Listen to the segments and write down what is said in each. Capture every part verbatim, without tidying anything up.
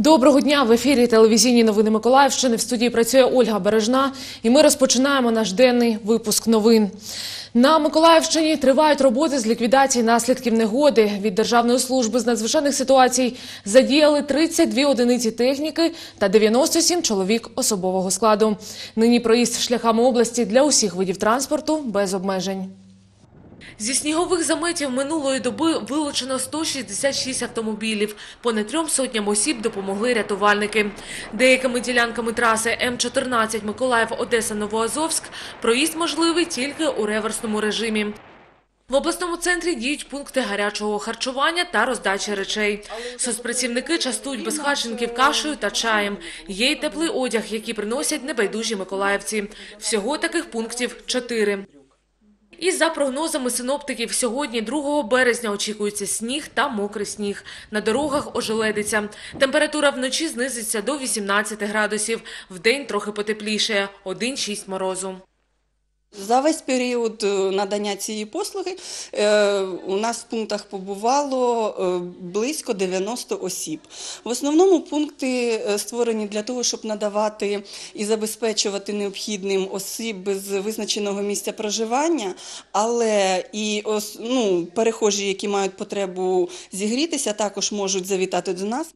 Доброго дня! В ефірі телевізійні новини Миколаївщини. В студії працює Ольга Бережна. І ми розпочинаємо наш денний випуск новин. На Миколаївщині тривають роботи з ліквідації наслідків негоди. Від Державної служби з надзвичайних ситуацій задіяли тридцять дві одиниці техніки та дев'яносто сім чоловік особового складу. Нині проїзд шляхами області для усіх видів транспорту без обмежень. Зі снігових заметів минулої доби вилучено сто шістдесят шість автомобілів. Понад трьом сотням осіб допомогли рятувальники. Деякими ділянками траси М чотирнадцять Миколаїв-Одеса-Новоазовськ проїзд можливий тільки у реверсному режимі. В обласному центрі діють пункти гарячого харчування та роздачі речей. Соцпрацівники частують безхатченків кашею та чаєм. Є й теплий одяг, який приносять небайдужі миколаївці. Всього таких пунктів чотири. І за прогнозами синоптиків, сьогодні, другого березня, очікується сніг та мокрий сніг. На дорогах ожеледиться. Температура вночі знизиться до вісімнадцяти градусів. Вдень трохи потеплішає – один-шість морозу. За весь період надання цієї послуги у нас в пунктах побувало близько дев'яноста осіб. В основному пункти створені для того, щоб надавати і забезпечувати необхідним осіб без визначеного місця проживання, але і ну, перехожі, які мають потребу зігрітися, також можуть завітати до нас.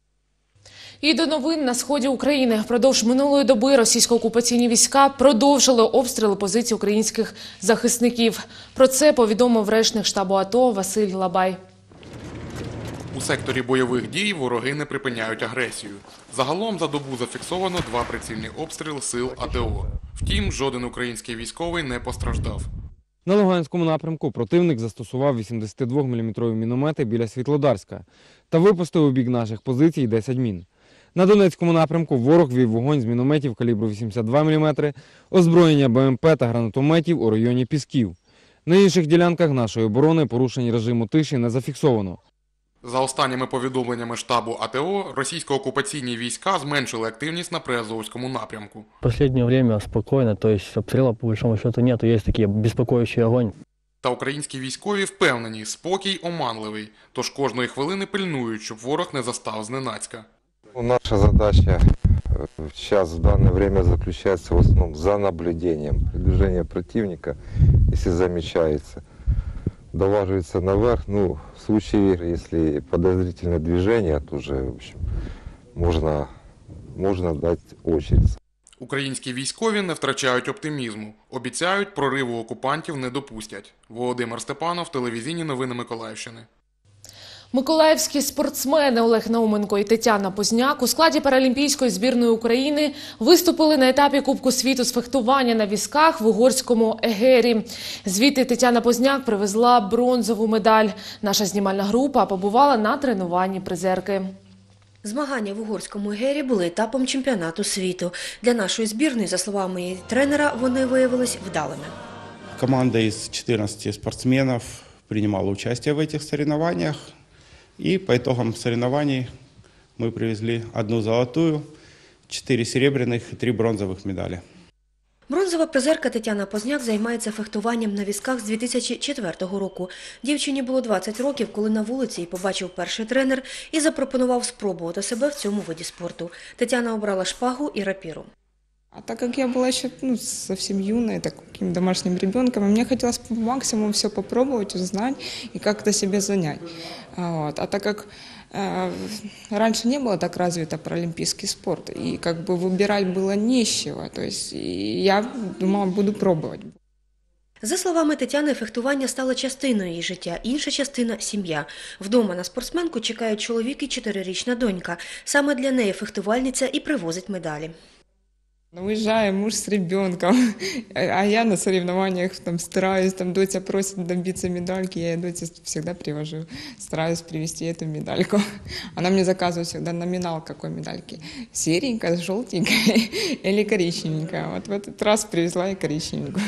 І до новин на сході України. Впродовж минулої доби російсько-окупаційні війська продовжили обстріли позицій українських захисників. Про це повідомив речник штабу АТО Василь Лабай. У секторі бойових дій вороги не припиняють агресію. Загалом за добу зафіксовано два прицільні обстріли сил АТО. Втім, жоден український військовий не постраждав. На Луганському напрямку противник застосував вісімдесятидвоміліметрові міномети біля Світлодарська та випустив у бік наших позицій десять мін. На Донецькому напрямку ворог вів вогонь з мінометів калібру вісімдесят два міліметри, озброєння БМП та гранатометів у районі Пісків. На інших ділянках нашої оборони порушень режиму тиші не зафіксовано. За останніми повідомленнями штабу АТО, російсько-окупаційні війська зменшили активність на Приазовському напрямку. В останнє час спокійно, тобто обстрілів по великому счету немає, є такий безпокоючий огонь. Та українські військові впевнені, спокій оманливий, тож кожної хвилини пильнують, щоб ворог не застав зненацька. Наша задача сейчас в данное время заключается в основном за наблюдением. Продвижение противника, если замечается, долаживается наверх. Ну, в случае, если подозрительное движение, то уже, в общем, можно, можно дать очередь. Українські військові не втрачають оптимізму. Обіцяють, прориву окупантів не допустять. Володимир Степанов, телевізійні новини Миколаївщини. Миколаївські спортсмени Олег Науменко і Тетяна Позняк у складі паралімпійської збірної України виступили на етапі Кубку світу з фехтування на візках в угорському Егері. Звідти Тетяна Позняк привезла бронзову медаль. Наша знімальна група побувала на тренуванні призерки. Змагання в угорському Егері були етапом чемпіонату світу. Для нашої збірної, за словами її тренера, вони виявились вдалими. Команда із чотирнадцяти спортсменів приймала участь в цих соревнованиях. И по итогам соревнований мы привезли одну золотую, четыре серебряных и три бронзовых медали. Бронзова призерка Тетяна Позняк займається фехтуванням на візках з дві тисячі четвертого року. Дівчині було двадцять років, коли на вулиці її побачив перший тренер і запропонував спробувати себе в цьому виді спорту. Тетяна обрала шпагу і рапіру. А так как я была еще ну, совсем юной, таким домашним ребенком, мне хотелось по максимуму все попробовать, узнать и как-то себе занять. Вот. А так как э, раньше не было так развито паралимпийский спорт, и как бы выбирать было не с чего, то есть я думала, буду пробовать. За словами Тетяни, фехтування стало частиною її життя, інша частина – сім'я. Вдома на спортсменку чекають чоловік і чотирирічна донька. Саме для неї фехтувальниця і привозить медалі. Уезжаю, муж с ребенком, а я на соревнованиях там стараюсь, там Дотя просит добиться медальки, я ей Доте всегда привожу, стараюсь привезти эту медальку. Она мне заказывает всегда номинал какой медальки, серенькая, желтенькая или коричневенькая. Вот в этот раз привезла и коричневенькую.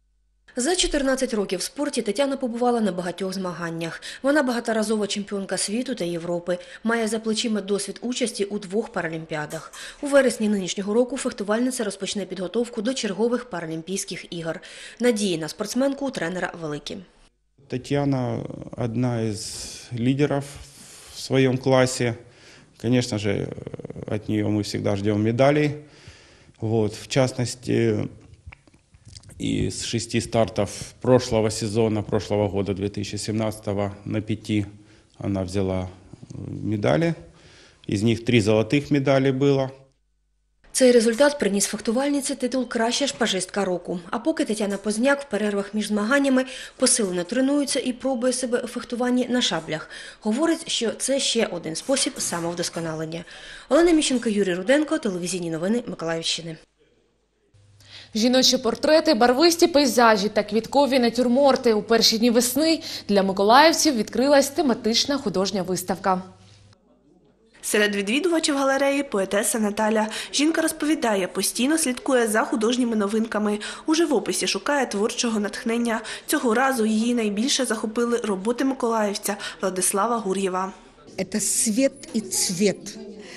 За чотирнадцять років в спорті Тетяна побувала на багатьох змаганнях. Вона багаторазова чемпіонка світу та Європи, має за плечима досвід участі у двох паралімпіадах. У вересні нинішнього року фехтувальниця розпочне підготовку до чергових паралімпійських ігор. Надії на спортсменку у тренера великі. Тетяна – одна із лідерів в своєму класі. Конечно же, от нее мы всегда ждем медалей. Вот, в частности, из шести стартов прошлого сезона, прошлого года, две тысячи семнадцатого, на пяти она взяла медали. Из них три золотых медали было. Цей результат приніс фехтувальниці титул «Краща шпажистка року». А поки Тетяна Позняк в перервах між змаганнями посилено тренується і пробує себе у фехтуванні на шаблях. Говорить, що це ще один спосіб самовдосконалення. Олена Міщенко, Юрій Руденко, телевізійні новини Миколаївщини. Жіночі портрети, барвисті пейзажі та квіткові натюрморти. У перші дні весни для миколаївців відкрилась тематична художня виставка. Серед відвідувачів галереї поетеса Наталя. Жінка розповідає, постійно слідкує за художніми новинками. У живописі шукає творчого натхнення. Цього разу її найбільше захопили роботи миколаївця Владислава Гур'єва. Це світ і цвет.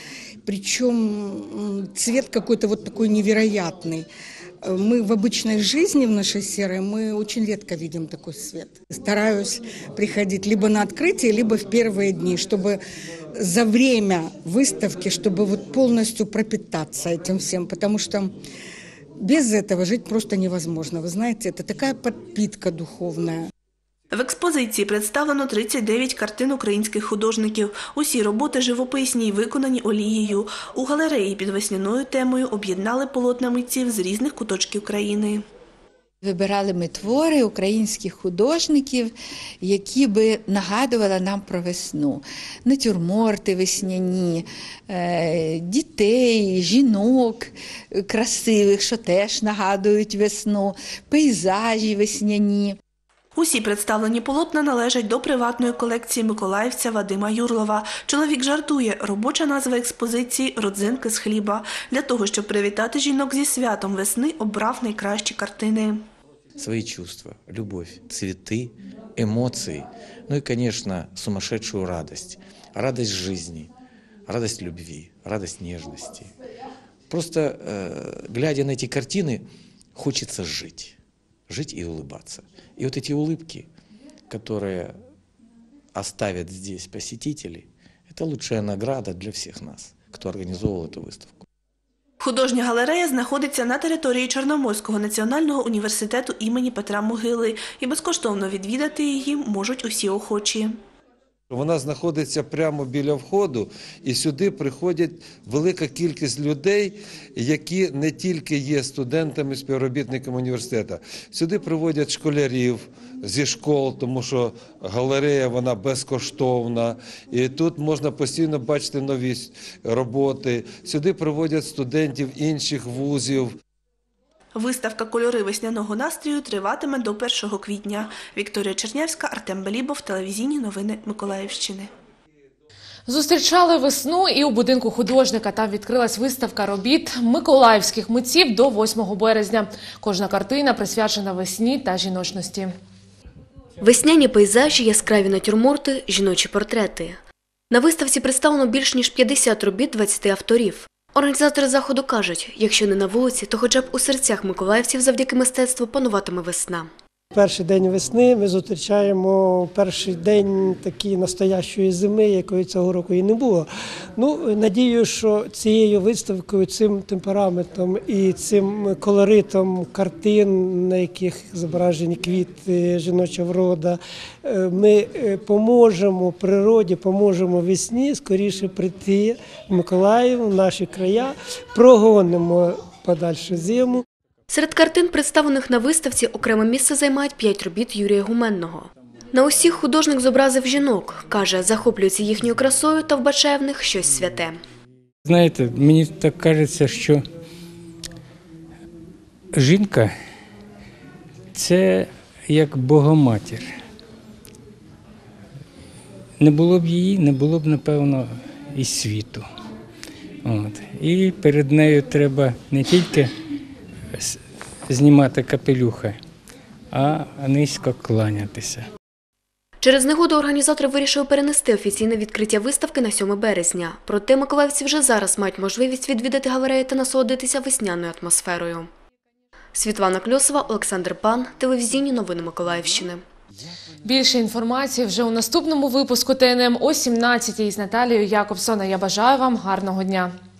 Причем цвет какой-то вот такой невероятный. Мы в обычной жизни, в нашей серой, мы очень редко видим такой свет. Стараюсь приходить либо на открытие, либо в первые дни, чтобы за время выставки, чтобы вот полностью пропитаться этим всем, потому что без этого жить просто невозможно. Вы знаете, это такая подпитка духовная. В експозиції представлено тридцять дев'ять картин українських художників. Усі роботи живописні й виконані олією. У галереї під весняною темою об'єднали полотна митців з різних куточків країни. Вибирали ми твори українських художників, які би нагадували нам про весну. Натюрморти весняні, дітей, жінок красивих, що теж нагадують весну, пейзажі весняні. Усі представлені полотна належать до приватної колекції миколаївця Вадима Юрлова. Чоловік жартує, робоча назва експозиції «Родзинки з хліба». Для того, щоб привітати жінок зі святом весни, обрав найкращі картини. Свои чувства, любовь, цветы, эмоции, ну и, конечно, сумасшедшую радость. Радость жизни, радость любви, радость нежности. Просто, э, глядя на эти картины, хочется жить. Жить и улыбаться. И вот эти улыбки, которые оставят здесь посетители, это лучшая награда для всех нас, кто организовал эту выставку. Художня галерея знаходиться на території Чорноморського національного університету імені Петра Могили, і безкоштовно відвідати її можуть усі охочі. Вона знаходиться прямо біля входу, і сюди приходять велика кількість людей, які не тільки є студентами, співробітниками університету. Сюди приводять школярів зі школ, тому що галерея вона безкоштовна, і тут можна постійно бачити нові роботи. Сюди приводять студентів інших вузів. Виставка «Кольори весняного настрою» триватиме до першого квітня. Вікторія Чернявська, Артем Белібов, телевізійні новини Миколаївщини. Зустрічали весну і у будинку художника. Там відкрилась виставка робіт миколаївських митців до восьмого березня. Кожна картина присвячена весні та жіночності. Весняні пейзажі, яскраві натюрморти, жіночі портрети. На виставці представлено більш ніж п'ятдесят робіт двадцяти авторів. Організатори заходу кажуть, якщо не на вулиці, то хоча б у серцях миколаївців завдяки мистецтву пануватиме весна. Перший день весни ми зустрічаємо перший день такої настоящої зими, якої цього року і не було. Ну, надію, що цією виставкою, цим темпераментом і цим колоритом картин, на яких зображені квіти, жіноча врода, ми поможемо природі, поможемо весні скоріше прийти в Миколаїв, в наші края, прогонимо подальше зиму. Серед картин, представлених на виставці, окреме місце займають п'ять робіт Юрія Гуменного. На усіх художник зобразив жінок. Каже, захоплюється їхньою красою та вбачає в них щось святе. Знаєте, мені так кажеться, що жінка – це як Богоматір. Не було б її, не було б, напевно, і світу. От. І перед нею треба не тільки знімати капелюха, а низько кланятися. Через негоду організатори вирішили перенести офіційне відкриття виставки на сьоме березня. Проте миколаївці вже зараз мають можливість відвідати галерею та насолодитися весняною атмосферою. Світлана Кльосова, Олександр Пан, телевізійні новини Миколаївщини. Більше інформації вже у наступному випуску Т Н М о сімнадцятій з Наталією Якобсон. Я бажаю вам гарного дня.